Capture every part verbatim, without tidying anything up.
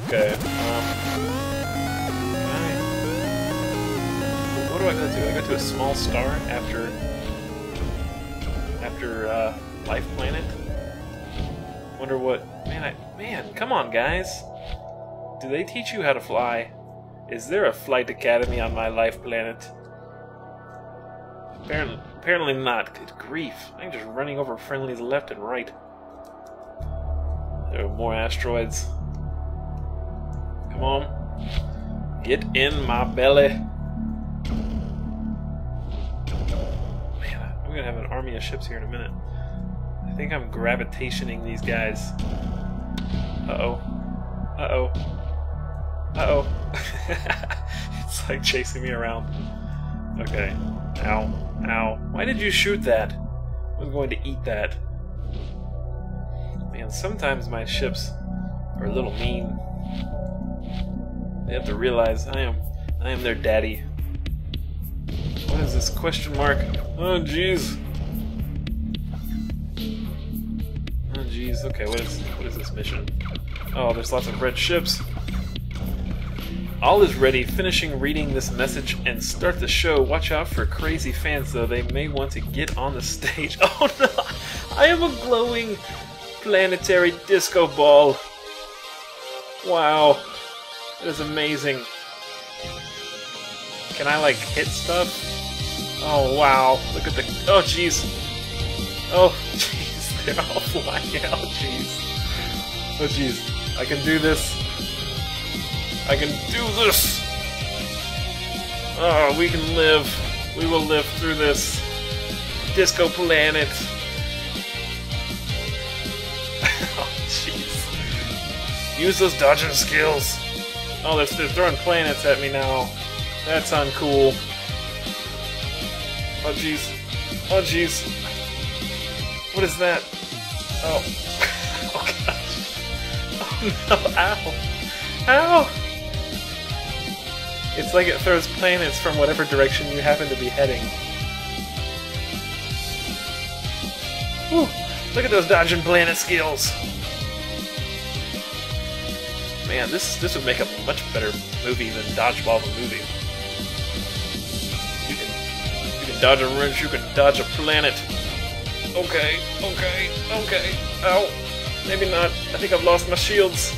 Okay. Um, can I... What do I go to? I go to a small star after... After, uh, Life Planet? Wonder what... Man, I... Man, come on, guys! Do they teach you how to fly? Is there a flight academy on my life planet? Apparently, apparently not. Good grief. I'm just running over friendlies left and right. There are more asteroids. Come on. Get in my belly. Man, I'm gonna have an army of ships here in a minute. I think I'm gravitationing these guys. Uh-oh. Uh-oh. Uh-oh. It's like chasing me around. Okay. Ow. Ow. Why did you shoot that? I was going to eat that. Man, sometimes my ships are a little mean. They have to realize I am I am their daddy. What is this question mark? Oh jeez. Oh jeez. Okay, what is what is this mission? Oh, there's lots of red ships. All is ready. Finishing reading this message and start the show. Watch out for crazy fans, though. They may want to get on the stage. Oh no! I am a glowing planetary disco ball. Wow. That is amazing. Can I, like, hit stuff? Oh, wow. Look at the... Oh, jeez. Oh, jeez. They're all flying out. Jeez. Oh, jeez. I can do this. I can do this! Oh, we can live. We will live through this. Disco planet. Oh, jeez. Use those dodging skills. Oh, they're, they're throwing planets at me now. That's uncool. Oh, jeez. Oh, jeez. What is that? Oh. Oh, gosh. Oh, no. Ow. Ow! It's like it throws planets from whatever direction you happen to be heading. Whew. Look at those dodging planet skills! Man, this this would make a much better movie than Dodgeball the movie. You can you can dodge a wrench, you can dodge a planet. Okay, okay, okay. Ow. Maybe not. I think I've lost my shields.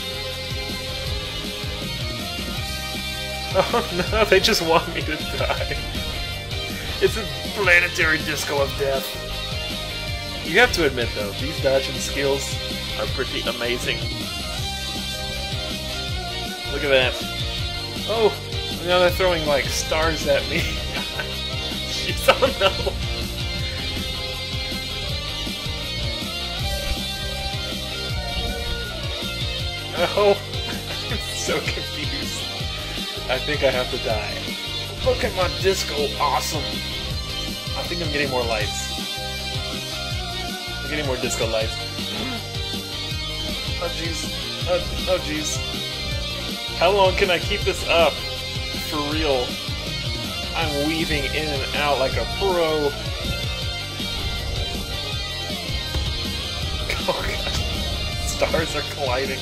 Oh no, they just want me to die. It's a planetary disco of death. You have to admit though, these dodging skills are pretty amazing. Look at that. Oh, now they're throwing like stars at me. Jeez, oh no. Oh, I'm so confused. I think I have to die. Look at my disco, awesome! I think I'm getting more lights. I'm getting more disco lights. Oh jeez. Oh, oh jeez. How long can I keep this up? For real. I'm weaving in and out like a pro. Oh god. Stars are colliding.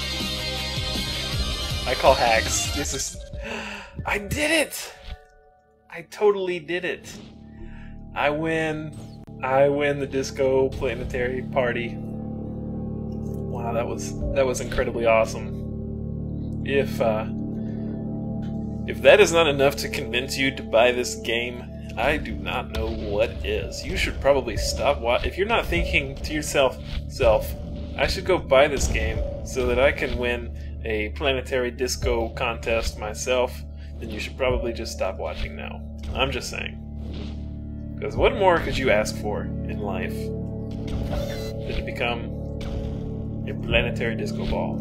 I call hacks. This is... I did it! I totally did it. I win. I win the disco planetary party. Wow, that was that was incredibly awesome. If uh, if that is not enough to convince you to buy this game, I do not know what is. You should probably stop watching. If you're not thinking to yourself, self, I should go buy this game so that I can win a planetary disco contest myself, then you should probably just stop watching now. I'm just saying. Because what more could you ask for in life than to become a planetary disco ball?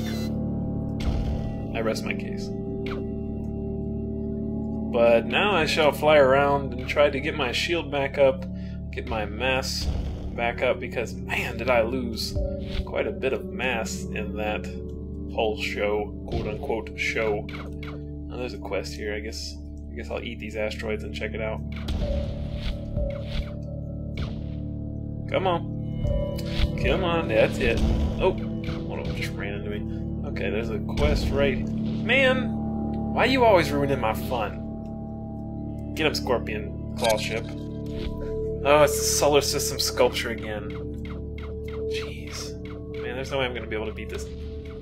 I rest my case. But now I shall fly around and try to get my shield back up, get my mass back up, because man did I lose quite a bit of mass in that whole show, quote-unquote show. Oh, there's a quest here. I guess I guess I'll eat these asteroids and check it out. Come on. Come on, that's it. Oh, hold on, just ran into me. Okay, there's a quest right... Man! Why are you always ruining my fun? Get him, Scorpion Claw Ship. Oh, it's the solar system sculpture again. Jeez. Man, there's no way I'm gonna be able to beat this.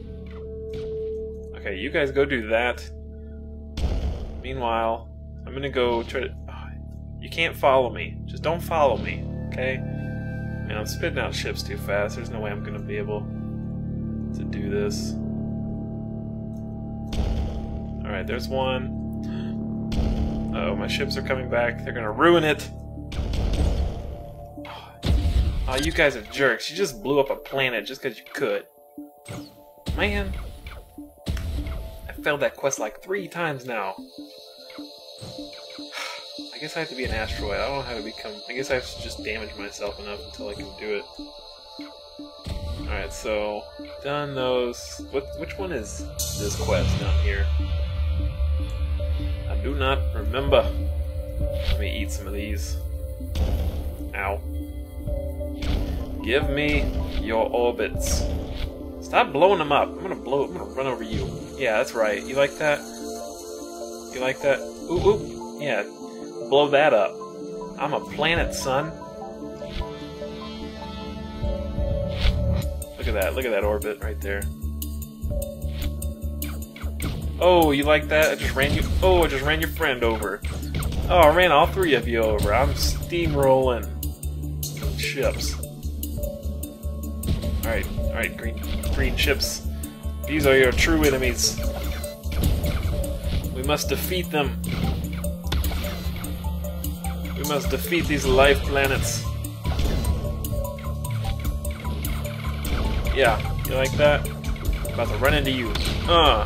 Okay, you guys go do that. Meanwhile, I'm gonna go try to... Oh, you can't follow me. Just don't follow me, okay? Man, I'm spitting out ships too fast. There's no way I'm gonna be able to do this. Alright, there's one. Uh oh, my ships are coming back. They're gonna ruin it. Oh, you guys are jerks. You just blew up a planet just because you could. Man. I failed that quest like three times now. I guess I have to be an asteroid. I don't know how to become... I guess I have to just damage myself enough until I can do it. Alright, so... Done those... What? Which one is this quest down here? I do not remember. Let me eat some of these. Ow. Give me your orbits. Stop blowing them up. I'm gonna blow... I'm gonna run over you. Yeah, that's right. You like that? You like that? Ooh, ooh. Yeah. Blow that up. I'm a planet, son. Look at that. Look at that orbit right there. Oh, you like that? I just ran you... Oh, I just ran your friend over. Oh, I ran all three of you over. I'm steamrolling ships. Alright, alright, green, green ships. These are your true enemies. We must defeat them. We must defeat these life planets. Yeah, you like that? I'm about to run into you. Uh.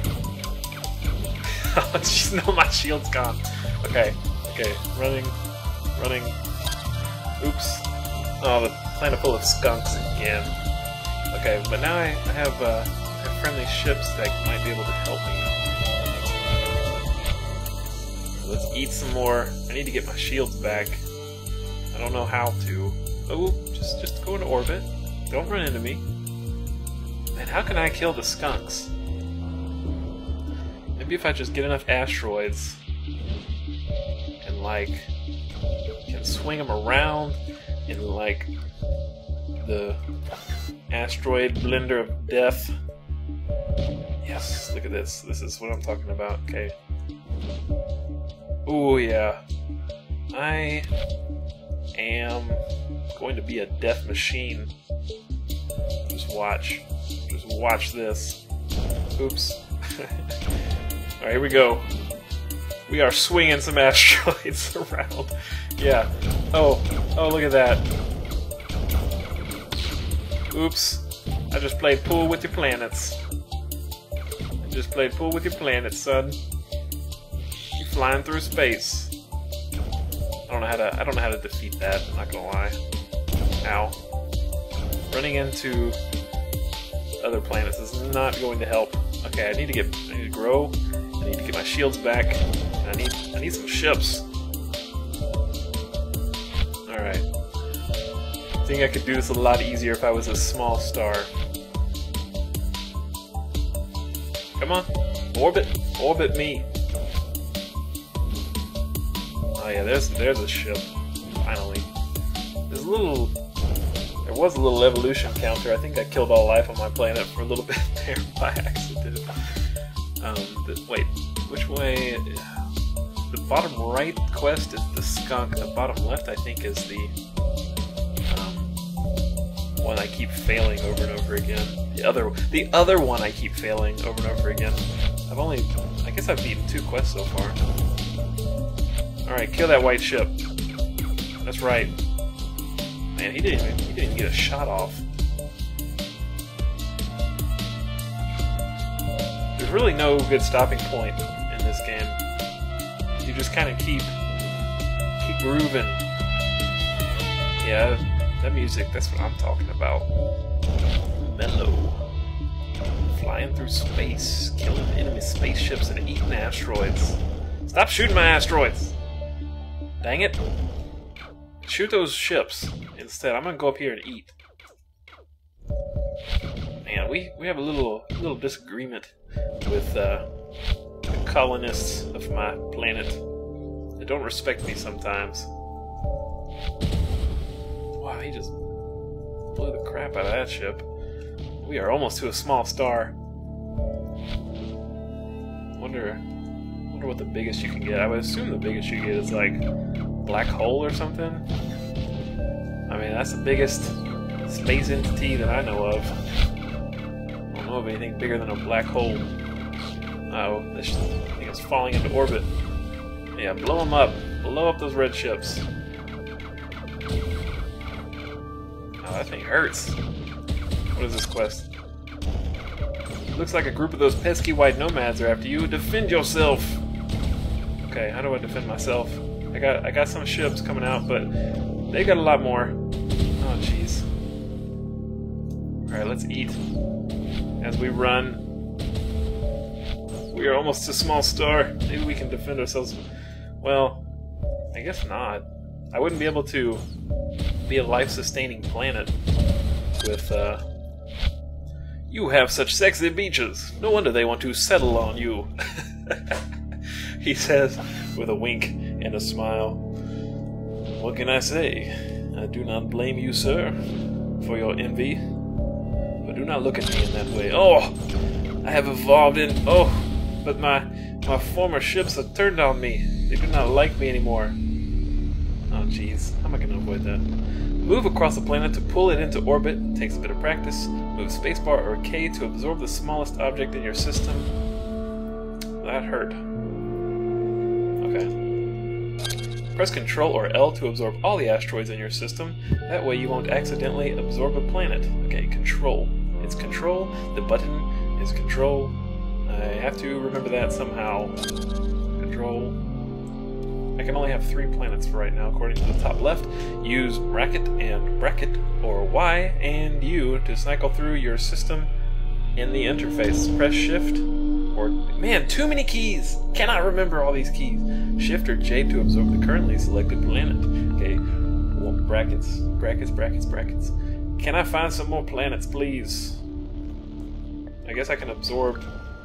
Oh, jeez, no, my shield's gone. Okay, okay, running, running. Oops. Oh, the planet full of skunks again. Okay, but now I, I have, uh, I have friendly ships that might be able to help me. Let's eat some more. I need to get my shields back. I don't know how to. Oh, just just go into orbit. Don't run into me. Man, how can I kill the skunks? Maybe if I just get enough asteroids and like can swing them around in like the asteroid blender of death. Yes, look at this. This is what I'm talking about. Okay. Ooh, yeah. I am going to be a death machine. Just watch. Just watch this. Oops. Alright, here we go. We are swinging some asteroids around. Yeah. Oh, oh, look at that. Oops. I just played pool with your planets. I just played pool with your planets, son. You're flying through space. I don't know how to I don't know how to defeat that, I'm not gonna lie. Ow. Running into other planets is not going to help. Okay, I need to get I need to grow. I need to get my shields back. And I need I need some ships. Alright. I think I could do this a lot easier if I was a small star. Come on. Orbit. Orbit me. Oh yeah, there's there's a ship. Finally. There's a little there was a little evolution counter. I think I killed all life on my planet for a little bit there by accident. Um, the, wait, which way? The bottom right quest is the skunk. The bottom left, I think, is the um, one I keep failing over and over again. The other, the other one I keep failing over and over again. I've only, I guess I've beaten two quests so far. All right, kill that white ship. That's right. Man, he didn't even, he didn't even get a shot off. There's really no good stopping point in this game. You just kind of keep keep grooving. Yeah, that music, that's what I'm talking about. Mellow. Flying through space, killing enemy spaceships and eating asteroids. Stop shooting my asteroids! Dang it. Shoot those ships instead. I'm gonna go up here and eat. Man, Man, we, we have a little little disagreement with uh, the colonists of my planet. They don't respect me sometimes. Wow, he just blew the crap out of that ship. We are almost to a small star. Wonder, wonder what the biggest you can get. I would assume the biggest you get is like black hole or something. I mean, that's the biggest space entity that I know of. I don't know of anything bigger than a black hole. Uh oh, this thing is falling into orbit. Yeah, blow them up. Blow up those red ships. Oh, that thing hurts. What is this quest? Looks like a group of those pesky white nomads are after you. Defend yourself! Okay, how do I defend myself? I got I got some ships coming out, but they got a lot more. Oh, jeez. Alright, let's eat. As we run. We are almost to small star. Maybe we can defend ourselves. Well, I guess not. I wouldn't be able to be a life-sustaining planet with, uh... You have such sexy beaches. No wonder they want to settle on you. He says with a wink and a smile. What can I say? I do not blame you, sir, for your envy. But do not look at me in that way. Oh! I have evolved in... Oh! But my, my former ships have turned on me. They do not like me anymore. Oh, jeez. How am I going to avoid that? Move across the planet to pull it into orbit. Takes a bit of practice. Move spacebar or K to absorb the smallest object in your system. That hurt. Okay. Press Control or L to absorb all the asteroids in your system. That way you won't accidentally absorb a planet. Okay, Control. It's Control. The button is Control. I have to remember that somehow. Control. I can only have three planets for right now, according to the top left. Use bracket and bracket, or Y and U, to cycle through your system in the interface. Press Shift, or... Man, too many keys! Cannot remember all these keys. Shift or J to absorb the currently selected planet. Okay, well, brackets, brackets, brackets, brackets. Can I find some more planets, please? I guess I can absorb...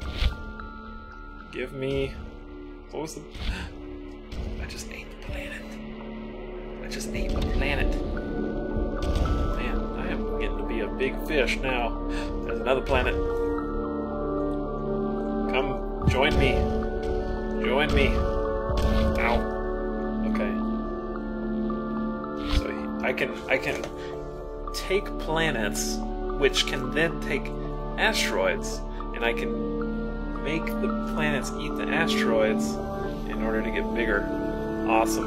Give me... What was the... I just ate the planet. I just ate the planet. Man, I am getting to be a big fish now. There's another planet. Come, join me. Join me. Ow. Okay. So I can I can take planets, which can then take asteroids, and I can make the planets eat the asteroids in order to get bigger. Awesome.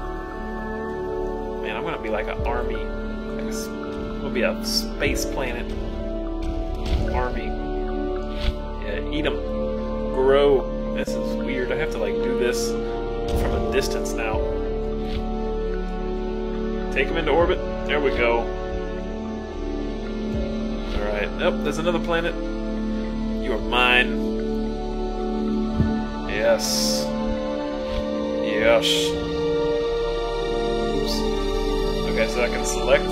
Man, I'm gonna be like an army. Like a, I'm gonna be a space planet army. Yeah, eat them. Grow. This is weird. I have to like do this from a distance now. Take them into orbit. There we go. Alright. Oh, there's another planet. You are mine. Yes. Yes. Oops. Okay, so I can select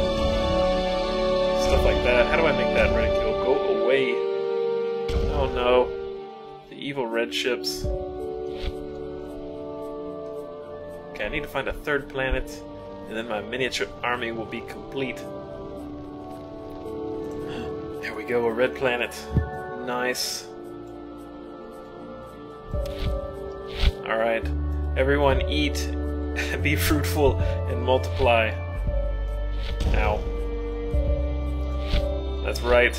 stuff like that. How do I make that ridicule go away? Oh no. The evil red ships. Okay, I need to find a third planet, and then my miniature army will be complete. There we go, a red planet. Nice. Alright, everyone eat, be fruitful, and multiply. Ow. That's right.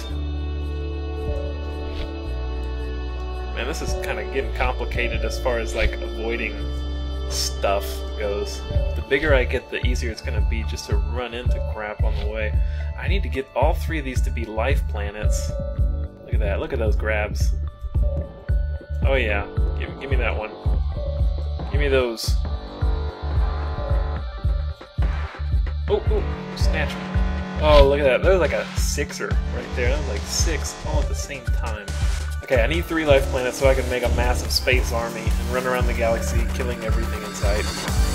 Man, this is kind of getting complicated as far as, like, avoiding stuff goes. The bigger I get, the easier it's going to be just to run into crap on the way. I need to get all three of these to be life planets. Look at that, look at those grabs. Oh yeah, give, give me that one. Give me those. Oh, oh, snatch them. Oh, look at that. That was like a sixer right there. That was like six all at the same time. Okay, I need three life planets so I can make a massive space army and run around the galaxy killing everything in sight.